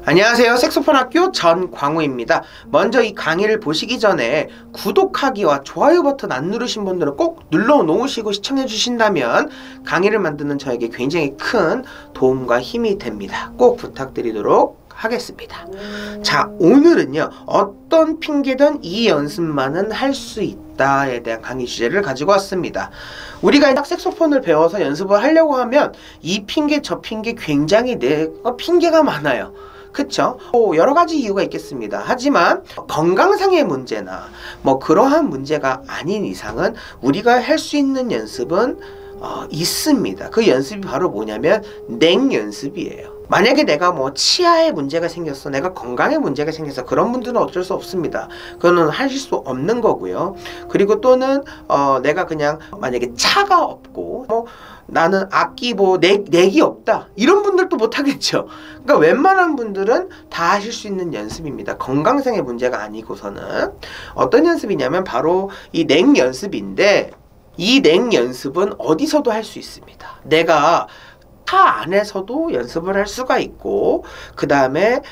안녕하세요. 색소폰학교 전광우입니다. 먼저 이 강의를 보시기 전에 구독하기와 좋아요 버튼 안 누르신 분들은 꼭 눌러 놓으시고 시청해 주신다면 강의를 만드는 저에게 굉장히 큰 도움과 힘이 됩니다. 꼭 부탁드리도록 하겠습니다. 자, 오늘은요, 어떤 핑계든 이 연습만은 할 수 있다에 대한 강의 주제를 가지고 왔습니다. 우리가 딱 색소폰을 배워서 연습을 하려고 하면 이 핑계 저 핑계 굉장히 핑계가 많아요. 그쵸? 여러 가지 이유가 있겠습니다. 하지만 건강상의 문제나 그러한 문제가 아닌 이상은 우리가 할 수 있는 연습은 있습니다. 그 연습이 바로 뭐냐면 냉연습이에요. 만약에 내가 치아에 문제가 생겼어, 내가 건강에 문제가 생겼어, 그런 분들은 어쩔 수 없습니다. 그거는 하실 수 없는 거고요. 그리고 또는 내가 그냥 만약에 차가 없고 나는 악기 넥이 없다, 이런 분들도 못 하겠죠. 그러니까 웬만한 분들은 다 하실 수 있는 연습입니다. 건강상의 문제가 아니고서는. 어떤 연습이냐면 바로 이 냉연습인데, 이 냉연습은 어디서도 할 수 있습니다. 내가 차 안에서도 연습을 할 수가 있고, 그 다음에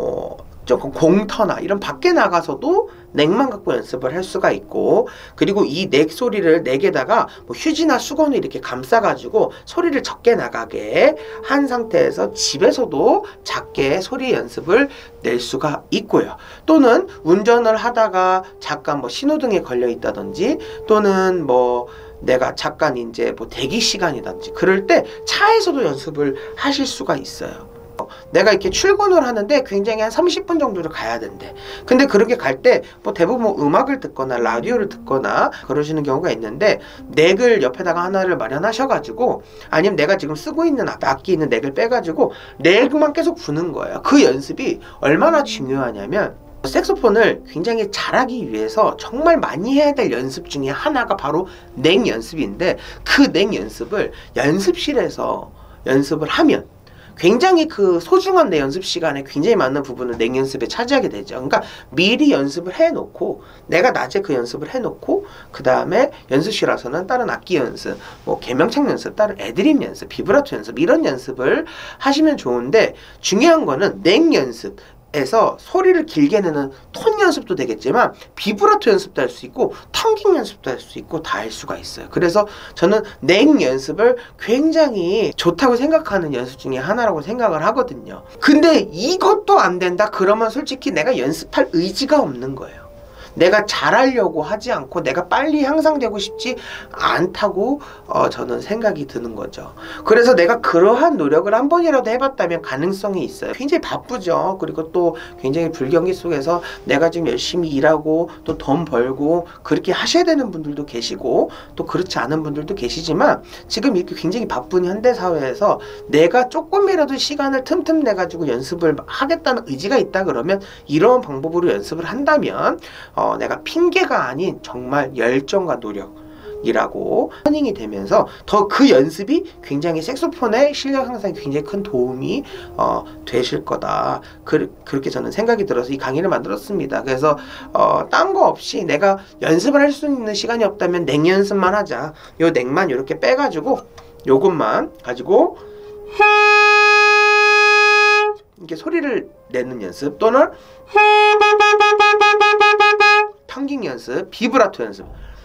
조금 공터나 이런 밖에 나가서도 넥만 갖고 연습을 할 수가 있고, 그리고 이 넥 소리를 넥에다가 휴지나 수건을 이렇게 감싸가지고 소리를 적게 나가게 한 상태에서 집에서도 작게 소리 연습을 낼 수가 있고요. 또는 운전을 하다가 잠깐 신호등에 걸려 있다든지, 또는 내가 잠깐 이제 대기 시간이든지 그럴 때 차에서도 연습을 하실 수가 있어요. 내가 이렇게 출근을 하는데 굉장히 한 30분 정도를 가야 된대. 근데 그렇게 갈 때 대부분 음악을 듣거나 라디오를 듣거나 그러시는 경우가 있는데, 넥을 옆에다가 하나를 마련하셔가지고, 아니면 내가 지금 쓰고 있는 악기 있는 넥을 빼가지고 넥만 계속 부는 거예요. 그 연습이 얼마나 중요하냐면, 색소폰을 굉장히 잘하기 위해서 정말 많이 해야 될 연습 중에 하나가 바로 넥 연습인데, 그 넥 연습을 연습실에서 연습을 하면 굉장히 그 소중한 내 연습 시간에 굉장히 많은 부분을 넥 연습에 차지하게 되죠. 그러니까 미리 연습을 해놓고, 내가 낮에 그 연습을 해놓고, 그 다음에 연습실 와서는 다른 악기 연습, 개명창 연습, 다른 애드립 연습, 비브라토 연습, 이런 연습을 하시면 좋은데, 중요한 거는 넥 연습 에서 소리를 길게 내는 톤 연습도 되겠지만 비브라토 연습도 할 수 있고 텅깅 연습도 할 수 있고 다 할 수가 있어요. 그래서 저는 넥 연습을 굉장히 좋다고 생각하는 연습 중에 하나라고 생각을 하거든요. 근데 이것도 안 된다 그러면 솔직히 내가 연습할 의지가 없는 거예요. 내가 잘하려고 하지 않고 내가 빨리 향상되고 싶지 않다고 저는 생각이 드는 거죠. 그래서 내가 그러한 노력을 한 번이라도 해봤다면 가능성이 있어요. 굉장히 바쁘죠. 그리고 또 굉장히 불경기 속에서 내가 지금 열심히 일하고 또 돈 벌고 그렇게 하셔야 되는 분들도 계시고, 또 그렇지 않은 분들도 계시지만, 지금 이렇게 굉장히 바쁜 현대사회에서 내가 조금이라도 시간을 틈틈 내가지고 연습을 하겠다는 의지가 있다 그러면 이런 방법으로 연습을 한다면 내가 핑계가 아닌 정말 열정과 노력이라고 터닝이 되면서 더 그 연습이 굉장히 색소폰의 실력 향상에 굉장히 큰 도움이 되실 거다. 그렇게 저는 생각이 들어서 이 강의를 만들었습니다. 그래서 딴 거 없이 내가 연습을 할 수 있는 시간이 없다면 넥 연습만 하자. 요 넥만 이렇게 빼가지고 요것만 가지고 이렇게 소리를 내는 연습, 또는 텅깅 연습, 비브라토 연습,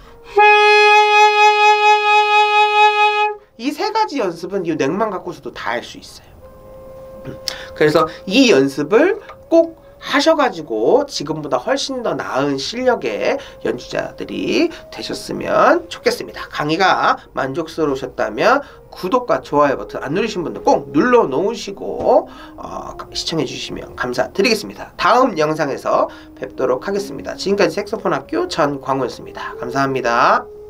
이 세 가지 연습은 이 넥만 갖고서도 다 할 수 있어요. 그래서 이 연습을 꼭 하셔가지고 지금보다 훨씬 더 나은 실력의 연주자들이 되셨으면 좋겠습니다. 강의가 만족스러우셨다면 구독과 좋아요 버튼 안 누르신 분들 꼭 눌러 놓으시고 시청해 주시면 감사드리겠습니다. 다음 영상에서 뵙도록 하겠습니다. 지금까지 색소폰학교 전광우였습니다. 감사합니다.